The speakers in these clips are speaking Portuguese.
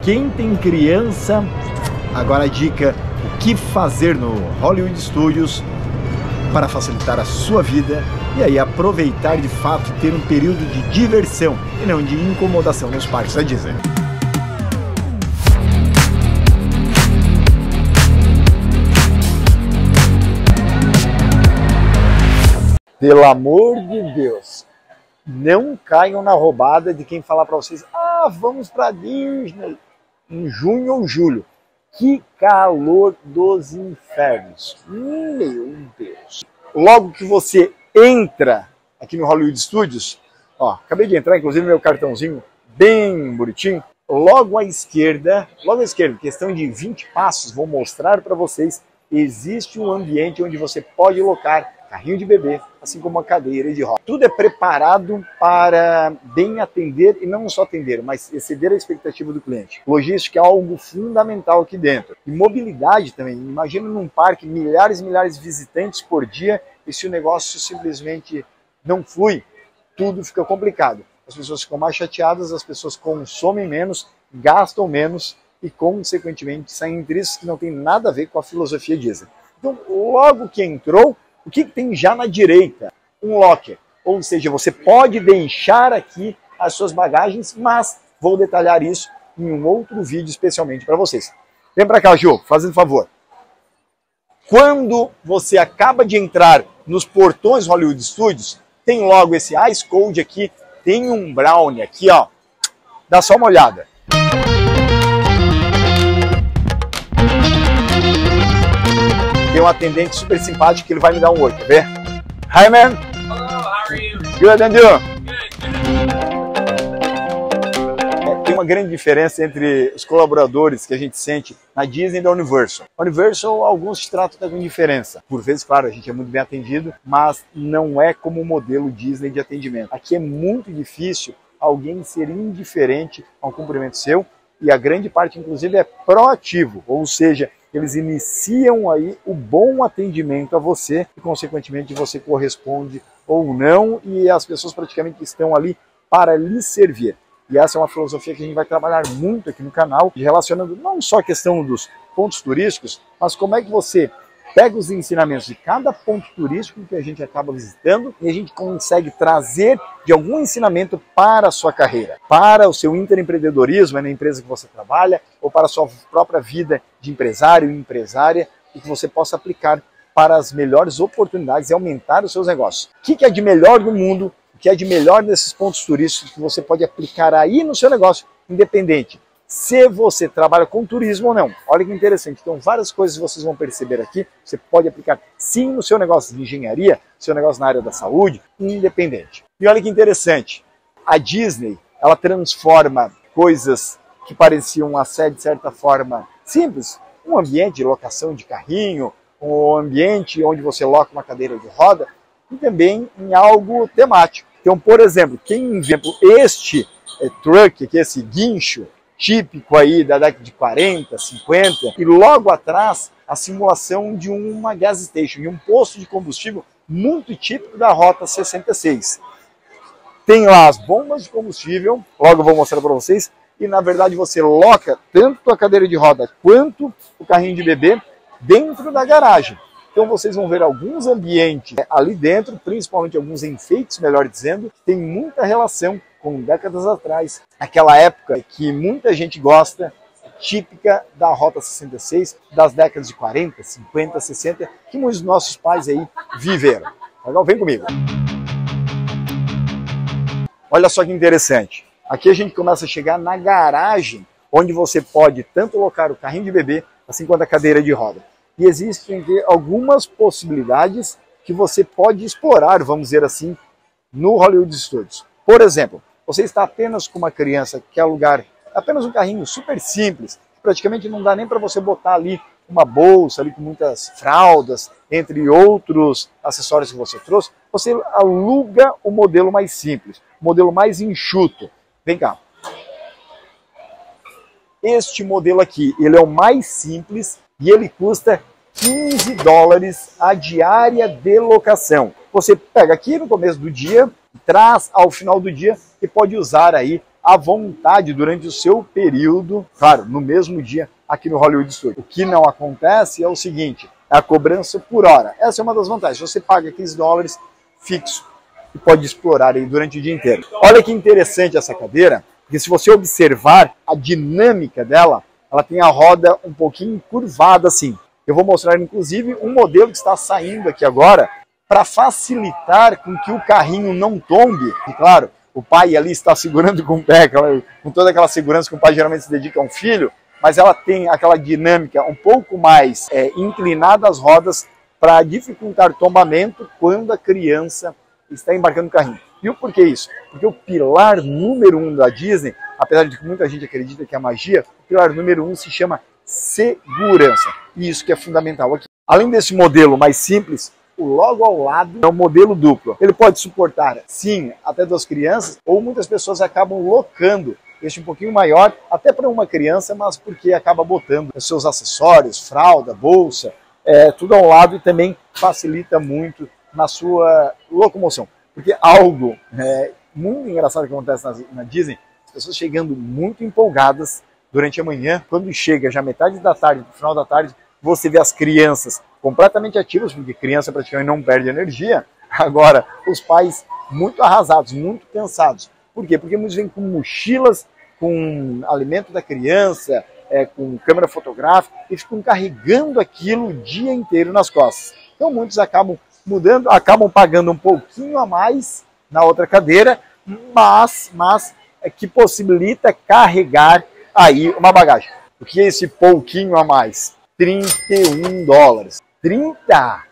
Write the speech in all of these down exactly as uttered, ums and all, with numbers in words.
Quem tem criança, agora a dica, o que fazer no Hollywood Studios para facilitar a sua vida e aí aproveitar de fato ter um período de diversão e não de incomodação nos parques da Disney. Pelo amor de Deus, não caiam na roubada de quem falar para vocês: ah, vamos para Disney em junho ou julho. Que calor dos infernos! Meu Deus! Logo que você entra aqui no Hollywood Studios, ó, acabei de entrar, inclusive meu cartãozinho bem bonitinho. Logo à esquerda, logo à esquerda, questão de vinte passos, vou mostrar para vocês, existe um ambiente onde você pode locar carrinho de bebê, assim como uma cadeira de roda. Tudo é preparado para bem atender, e não só atender, mas exceder a expectativa do cliente. Logística é algo fundamental aqui dentro. E mobilidade também. Imagina num parque milhares e milhares de visitantes por dia, e se o negócio simplesmente não flui, tudo fica complicado. As pessoas ficam mais chateadas, as pessoas consomem menos, gastam menos e, consequentemente, saem tristes que não tem nada a ver com a filosofia Disney. Então, logo que entrou, o que, que tem já na direita? Um locker. Ou seja, você pode deixar aqui as suas bagagens, mas vou detalhar isso em um outro vídeo especialmente para vocês. Vem para cá, Ju, fazendo favor. Quando você acaba de entrar nos portões Hollywood Studios, tem logo esse Ice Cold aqui, tem um brownie aqui, ó. Dá só uma olhada. Tem um atendente super simpático que ele vai me dar um oi, quer ver? Hi, man. Hello, how are you? Good, and you? Good, good. É, tem uma grande diferença entre os colaboradores que a gente sente na Disney e da Universal. A Universal, alguns te tratam com diferença. Por vezes, claro, a gente é muito bem atendido, mas não é como o modelo Disney de atendimento. Aqui é muito difícil alguém ser indiferente a um cumprimento seu, e a grande parte, inclusive, é proativo, ou seja, eles iniciam aí o bom atendimento a você e, consequentemente, você corresponde ou não, e as pessoas praticamente estão ali para lhe servir. E essa é uma filosofia que a gente vai trabalhar muito aqui no canal, relacionando não só a questão dos pontos turísticos, mas como é que você pega os ensinamentos de cada ponto turístico que a gente acaba visitando e a gente consegue trazer de algum ensinamento para a sua carreira, para o seu interempreendedorismo na empresa que você trabalha, ou para a sua própria vida de empresário e empresária, e que você possa aplicar para as melhores oportunidades e aumentar os seus negócios. O que é de melhor no mundo, o que é de melhor nesses pontos turísticos que você pode aplicar aí no seu negócio, independente se você trabalha com turismo ou não. Olha que interessante. Então, várias coisas vocês vão perceber aqui. Você pode aplicar sim no seu negócio de engenharia, seu negócio na área da saúde, independente. E olha que interessante. A Disney, ela transforma coisas que pareciam até de certa forma simples, um ambiente de locação de carrinho, um ambiente onde você loca uma cadeira de roda, e também em algo temático. Então, por exemplo, quem inventou este é, truck, que é esse guincho, típico aí da década de quarenta, cinquenta, e logo atrás a simulação de uma gas station, de um posto de combustível muito típico da Rota sessenta e seis. Tem lá as bombas de combustível, logo eu vou mostrar para vocês, e na verdade você loca tanto a cadeira de roda quanto o carrinho de bebê dentro da garagem. Então vocês vão ver alguns ambientes ali dentro, principalmente alguns enfeites, melhor dizendo, que tem muita relação com décadas atrás, aquela época que muita gente gosta, típica da Rota sessenta e seis, das décadas de quarenta, cinquenta, sessenta, que muitos dos nossos pais aí viveram. Legal? Vem comigo. Olha só que interessante. Aqui a gente começa a chegar na garagem, onde você pode tanto colocar o carrinho de bebê, assim quanto a cadeira de roda. E existem algumas possibilidades que você pode explorar, vamos dizer assim, no Hollywood Studios. Por exemplo, você está apenas com uma criança que quer alugar apenas um carrinho super simples, praticamente não dá nem para você botar ali uma bolsa ali com muitas fraldas, entre outros acessórios que você trouxe, você aluga o modelo mais simples, o modelo mais enxuto. Vem cá. Este modelo aqui, ele é o mais simples e ele custa quinze dólares a diária de locação. Você pega aqui no começo do dia, traz ao final do dia e pode usar aí à vontade durante o seu período, claro, no mesmo dia aqui no Hollywood Studios. O que não acontece é o seguinte, é a cobrança por hora. Essa é uma das vantagens, você paga quinze dólares fixo e pode explorar aí durante o dia inteiro. Olha que interessante essa cadeira, porque se você observar a dinâmica dela, ela tem a roda um pouquinho curvada assim. Eu vou mostrar inclusive um modelo que está saindo aqui agora para facilitar com que o carrinho não tombe. E claro, o pai ali está segurando com o pé, com toda aquela segurança que o pai geralmente se dedica a um filho, mas ela tem aquela dinâmica um pouco mais é, inclinada às rodas para dificultar o tombamento quando a criança está embarcando no carrinho. E o porquê isso? Porque o pilar número um da Disney, apesar de que muita gente acredita que é magia, o pilar número um se chama segurança. E isso que é fundamental aqui. Além desse modelo mais simples, o logo ao lado é um modelo duplo. Ele pode suportar, sim, até duas crianças, ou muitas pessoas acabam locando este um pouquinho maior, até para uma criança, mas porque acaba botando os seus acessórios, fralda, bolsa, é, tudo ao lado e também facilita muito na sua locomoção. Porque algo é, muito engraçado que acontece na, na Disney, as pessoas chegando muito empolgadas durante a manhã, quando chega já metade da tarde, no final da tarde, você vê as crianças completamente ativas, porque criança praticamente não perde energia. Agora, os pais muito arrasados, muito cansados. Por quê? Porque muitos vêm com mochilas, com alimento da criança, é, com câmera fotográfica, e ficam carregando aquilo o dia inteiro nas costas. Então muitos acabam mudando, acabam pagando um pouquinho a mais na outra cadeira, mas, mas é que possibilita carregar aí uma bagagem. O que é esse pouquinho a mais? trinta e um dólares. trinta!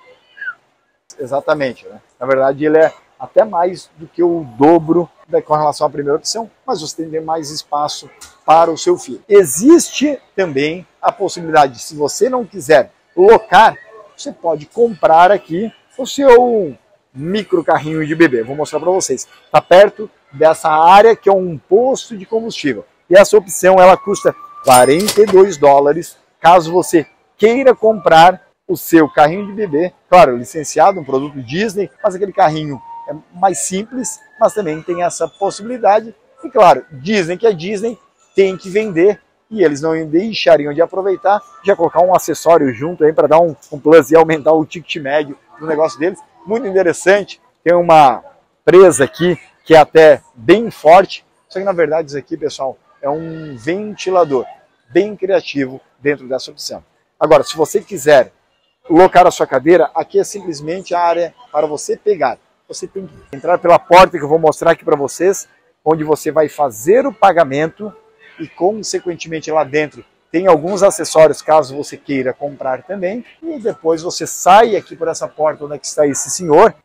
Exatamente, né? Na verdade ele é até mais do que o dobro com relação à primeira opção, mas você tem mais espaço para o seu filho. Existe também a possibilidade, se você não quiser locar, você pode comprar aqui o seu micro carrinho de bebê. Vou mostrar para vocês. Está perto dessa área que é um posto de combustível. E essa opção ela custa quarenta e dois dólares, caso você queira comprar o seu carrinho de bebê. Claro, licenciado, um produto Disney, mas aquele carrinho é mais simples, mas também tem essa possibilidade. E claro, Disney que é Disney, tem que vender e eles não deixariam de aproveitar, já colocar um acessório junto aí para dar um, um plus e aumentar o ticket médio do negócio deles. Muito interessante, tem uma presa aqui que é até bem forte, só que na verdade isso aqui, pessoal, é um ventilador bem criativo dentro dessa opção. Agora, se você quiser locar a sua cadeira, aqui é simplesmente a área para você pegar. Você tem que entrar pela porta que eu vou mostrar aqui para vocês, onde você vai fazer o pagamento e, consequentemente, lá dentro tem alguns acessórios, caso você queira comprar também. E depois você sai aqui por essa porta onde é que está esse senhor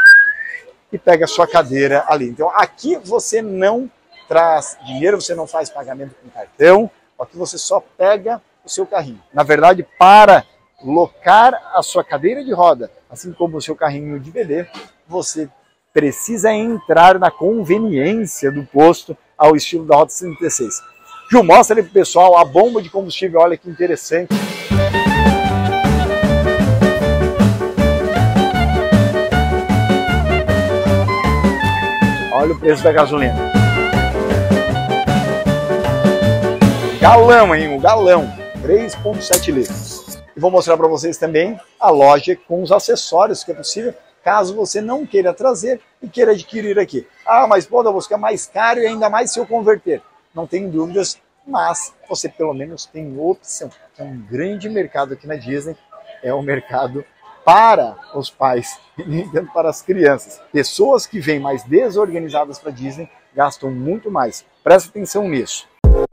e pega a sua cadeira ali. Então, aqui você não traz dinheiro, você não faz pagamento com cartão, aqui você só pega o seu carrinho. Na verdade, para locar a sua cadeira de roda, assim como o seu carrinho de bebê, você precisa entrar na conveniência do posto ao estilo da Rota sessenta e seis. Ju, mostra ali pro pessoal a bomba de combustível, olha que interessante. Olha o preço da gasolina. Galão, hein? O galão, três vírgula sete litros. E vou mostrar para vocês também a loja com os acessórios que é possível, caso você não queira trazer e queira adquirir aqui. Ah, mas pô, eu vou ficar mais caro e ainda mais se eu converter. Não tem dúvidas, mas você pelo menos tem opção. É um grande mercado aqui na Disney, é um mercado para os pais e nem tanto para as crianças. Pessoas que vêm mais desorganizadas para a Disney gastam muito mais. Presta atenção nisso.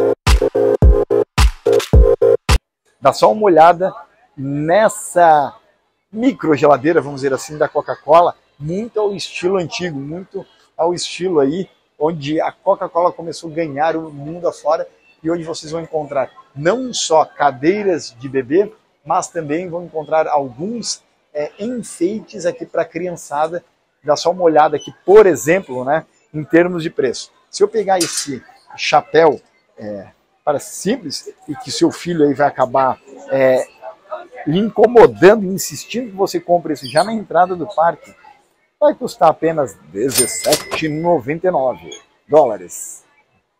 Dá só uma olhada nessa micro geladeira, vamos dizer assim, da Coca-Cola, muito ao estilo antigo, muito ao estilo aí, onde a Coca-Cola começou a ganhar o mundo afora e onde vocês vão encontrar não só cadeiras de bebê, mas também vão encontrar alguns é, enfeites aqui para a criançada. Dá só uma olhada aqui, por exemplo, né, em termos de preço. Se eu pegar esse chapéu, é, parece simples, e que seu filho aí vai acabar é, lhe incomodando e insistindo que você compre isso já na entrada do parque, vai custar apenas dezessete reais e noventa e nove dólares.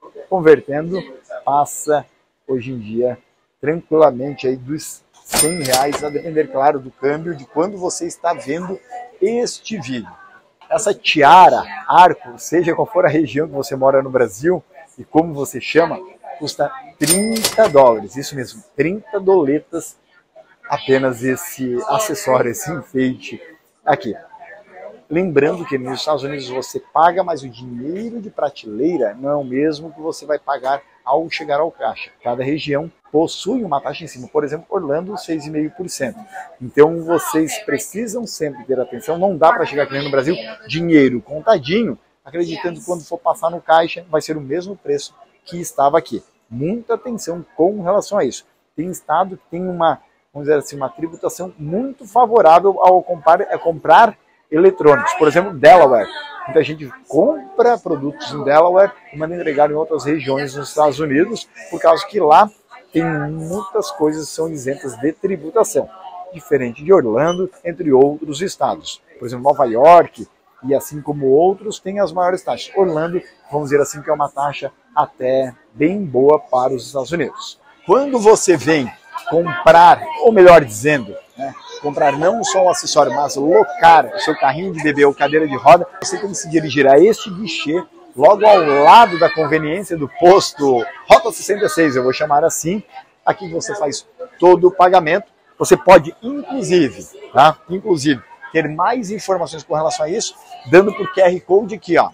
convertendo, passa hoje em dia tranquilamente aí dos cem reais, a depender, claro, do câmbio, de quando você está vendo este vídeo. Essa tiara, arco, seja qual for a região que você mora no Brasil e como você chama, custa trinta dólares, isso mesmo, trinta doletas apenas esse acessório, esse enfeite aqui. Lembrando que nos Estados Unidos você paga, mas o dinheiro de prateleira não é o mesmo que você vai pagar ao chegar ao caixa. Cada região possui uma taxa em cima. Por exemplo, Orlando, seis vírgula cinco por cento. Então vocês precisam sempre ter atenção. Não dá para chegar aqui no Brasil, dinheiro contadinho, acreditando que quando for passar no caixa vai ser o mesmo preço que estava aqui. Muita atenção com relação a isso. Tem estado que tem uma, vamos dizer assim, uma tributação muito favorável ao comprar, a comprar eletrônicos. Por exemplo, Delaware. Muita gente compra produtos em Delaware e manda entregar em outras regiões dos Estados Unidos, por causa que lá tem muitas coisas que são isentas de tributação, diferente de Orlando, entre outros estados. Por exemplo, Nova York e assim como outros têm as maiores taxas. Orlando, vamos dizer assim, que é uma taxa até bem boa para os Estados Unidos. Quando você vem comprar, ou melhor dizendo, né, comprar não só um acessório, mas locar o seu carrinho de bebê ou cadeira de roda, você tem que se dirigir a este guichê, logo ao lado da conveniência do posto Rota sessenta e seis, eu vou chamar assim. Aqui você faz todo o pagamento. Você pode, inclusive, tá? inclusive, ter mais informações com relação a isso, dando por Q R Code aqui, ó.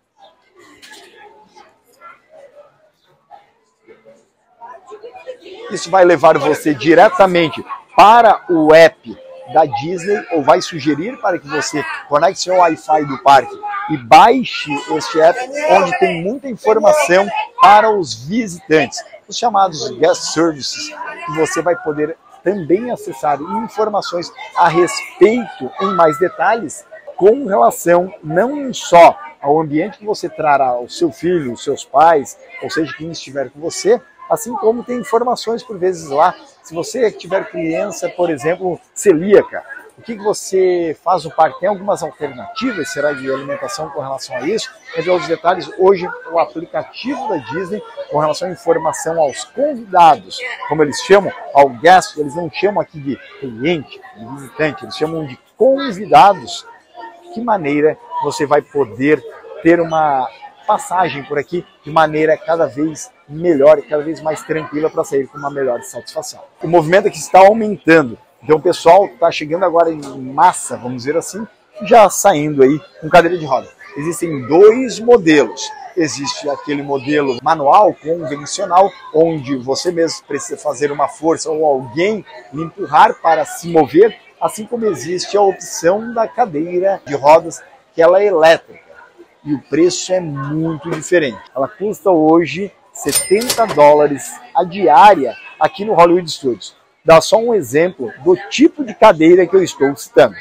Isso vai levar você diretamente para o app da Disney, ou vai sugerir para que você conecte seu Wi-Fi do parque e baixe este app, onde tem muita informação para os visitantes, os chamados guest services, que você vai poder também acessar informações a respeito, em mais detalhes, com relação não só ao ambiente que você trará ao seu filho, os seus pais, ou seja, quem estiver com você, assim como tem informações por vezes lá, se você tiver criança, por exemplo, celíaca, o que você faz no parque? Tem algumas alternativas, será, de alimentação com relação a isso? Entre outros detalhes, hoje o aplicativo da Disney, com relação à informação aos convidados, como eles chamam, ao guest, eles não chamam aqui de cliente, de visitante, eles chamam de convidados. Que maneira você vai poder ter uma passagem por aqui de maneira cada vez melhor e cada vez mais tranquila para sair com uma melhor satisfação. O movimento aqui está aumentando, então o pessoal está chegando agora em massa, vamos dizer assim, já saindo aí com cadeira de roda. Existem dois modelos. Existe aquele modelo manual, convencional, onde você mesmo precisa fazer uma força ou alguém lhe empurrar para se mover, assim como existe a opção da cadeira de rodas, que ela é elétrica. E o preço é muito diferente. Ela custa hoje setenta dólares a diária aqui no Hollywood Studios. Dá só um exemplo do tipo de cadeira que eu estou citando.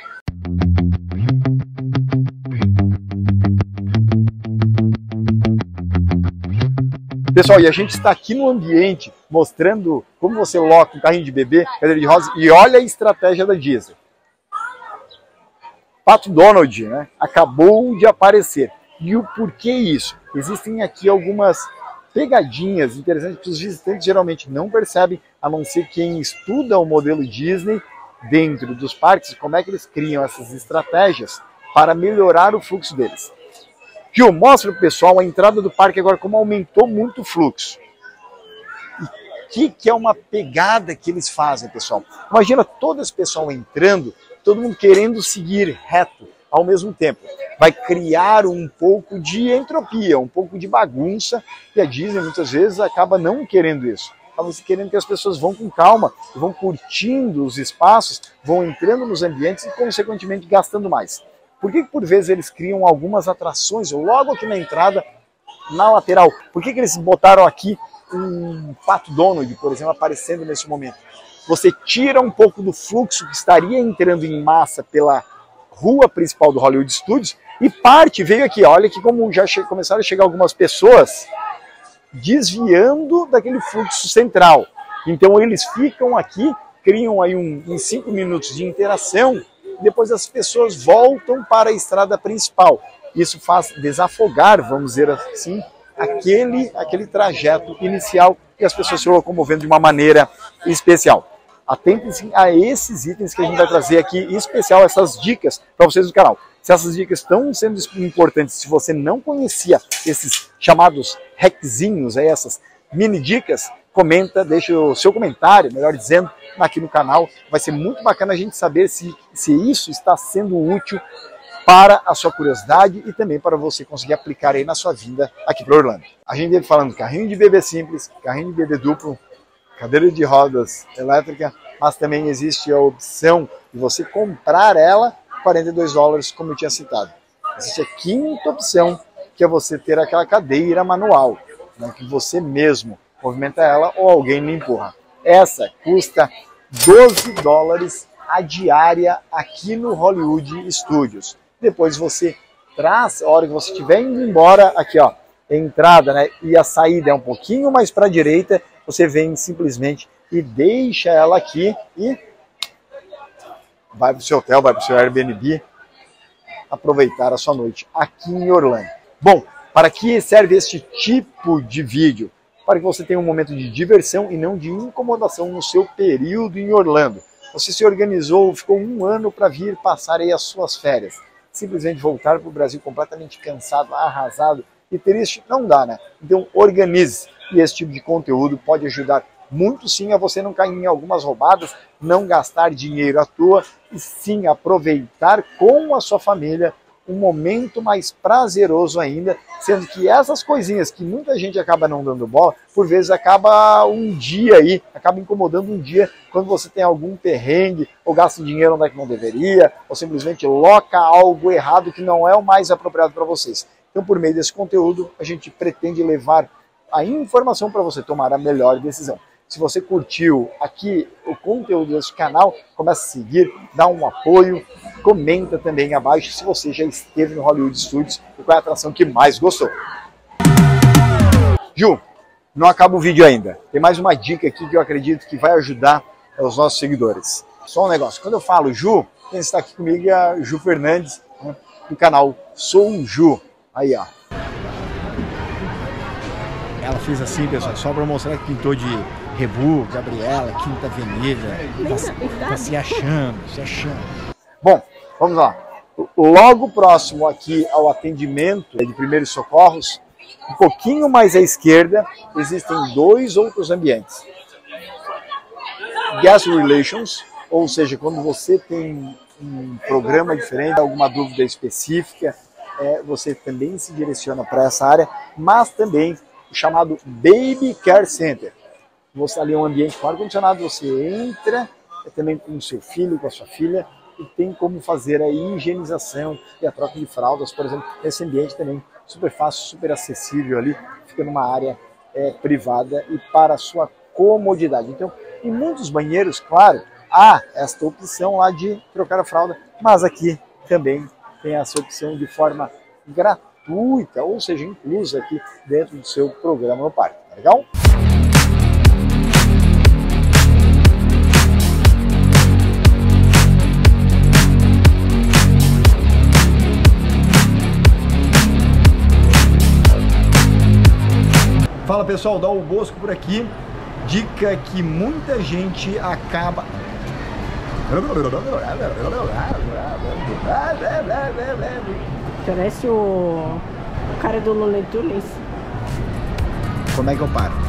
Pessoal, e a gente está aqui no ambiente mostrando como você loca um carrinho de bebê, cadeira de rodas, e olha a estratégia da Disney. Pato Donald, né, acabou de aparecer. E o porquê isso? Existem aqui algumas pegadinhas interessantes que os visitantes geralmente não percebem, a não ser quem estuda o modelo Disney dentro dos parques, como é que eles criam essas estratégias para melhorar o fluxo deles. Gil, mostra para o pessoal a entrada do parque agora, como aumentou muito o fluxo. E o que, que é uma pegada que eles fazem, pessoal? Imagina todo esse pessoal entrando, todo mundo querendo seguir reto ao mesmo tempo. Vai criar um pouco de entropia, um pouco de bagunça, e a Disney muitas vezes acaba não querendo isso. Acaba querendo que as pessoas vão com calma, vão curtindo os espaços, vão entrando nos ambientes e, consequentemente, gastando mais. Por que, por vezes, eles criam algumas atrações logo aqui na entrada, na lateral? Por que, que eles botaram aqui um Pato Donald, por exemplo, aparecendo nesse momento? Você tira um pouco do fluxo que estaria entrando em massa pela rua principal do Hollywood Studios e parte veio aqui. Olha que como já começaram a chegar algumas pessoas desviando daquele fluxo central. Então eles ficam aqui, criam aí um, em cinco minutos de interação, depois as pessoas voltam para a estrada principal. Isso faz desafogar, vamos dizer assim, aquele, aquele trajeto inicial e as pessoas se locomovendo de uma maneira especial. Atentem-se a esses itens que a gente vai trazer aqui, em especial essas dicas para vocês do canal. Se essas dicas estão sendo importantes, se você não conhecia esses chamados hackzinhos, essas mini dicas, comenta, deixa o seu comentário, melhor dizendo, aqui no canal. Vai ser muito bacana a gente saber se, se isso está sendo útil para a sua curiosidade e também para você conseguir aplicar aí na sua vinda aqui para Orlando. A gente veio falando carrinho de bebê simples, carrinho de bebê duplo, cadeira de rodas elétrica, mas também existe a opção de você comprar ela quarenta e dois dólares, como eu tinha citado. Existe a quinta opção, que é você ter aquela cadeira manual, né, que você mesmo movimenta ela ou alguém lhe empurra. Essa custa doze dólares a diária aqui no Hollywood Studios. Depois você traz, a hora que você estiver indo embora, aqui ó, a entrada, né, e a saída é um pouquinho mais para a direita, você vem simplesmente e deixa ela aqui e vai para o seu hotel, vai para o seu Airbnb, aproveitar a sua noite aqui em Orlando. Bom, para que serve este tipo de vídeo? Para que você tenha um momento de diversão e não de incomodação no seu período em Orlando. Você se organizou, ficou um ano para vir passar aí as suas férias. Simplesmente voltar para o Brasil completamente cansado, arrasado e triste, não dá, né? Então organize. E esse tipo de conteúdo pode ajudar muito sim a você não cair em algumas roubadas, não gastar dinheiro à toa e sim aproveitar com a sua família um momento mais prazeroso ainda, sendo que essas coisinhas que muita gente acaba não dando bola, por vezes acaba um dia aí, acaba incomodando um dia quando você tem algum perrengue, ou gasta dinheiro onde é que não deveria, ou simplesmente loca algo errado que não é o mais apropriado para vocês. Então, por meio desse conteúdo, a gente pretende levar a informação para você tomar a melhor decisão. Se você curtiu aqui o conteúdo desse canal, comece a seguir, dá um apoio, comenta também abaixo se você já esteve no Hollywood Studios e qual é a atração que mais gostou. Ju, não acaba o vídeo ainda. Tem mais uma dica aqui que eu acredito que vai ajudar os nossos seguidores. Só um negócio, quando eu falo Ju, quem está aqui comigo é a Ju Fernandes, né, do canal Sou um Ju. Aí, ó. Ela fez assim, pessoal, só para mostrar que pintou de Rebu, Gabriela, Quinta Avenida, tá, tá se achando, se achando. Bom, vamos lá. Logo próximo aqui ao atendimento de primeiros socorros, um pouquinho mais à esquerda, existem dois outros ambientes. Guest Relations, ou seja, quando você tem um programa diferente, alguma dúvida específica, é, você também se direciona para essa área, mas também o chamado Baby Care Center. Você ali é um ambiente com ar-condicionado, você entra é também com o seu filho, com a sua filha, e tem como fazer a higienização e a troca de fraldas, por exemplo. Esse ambiente também super fácil, super acessível ali, fica numa área é, privada e para a sua comodidade. Então, em muitos banheiros, claro, há esta opção lá de trocar a fralda, mas aqui também tem essa opção de forma gratuita, ou seja, inclusa aqui dentro do seu programa no parque. Tá legal? Fala pessoal, Dal Bosco por aqui. Dica que muita gente acaba... Parece o, o cara do Looney Tunes. Como é que eu paro?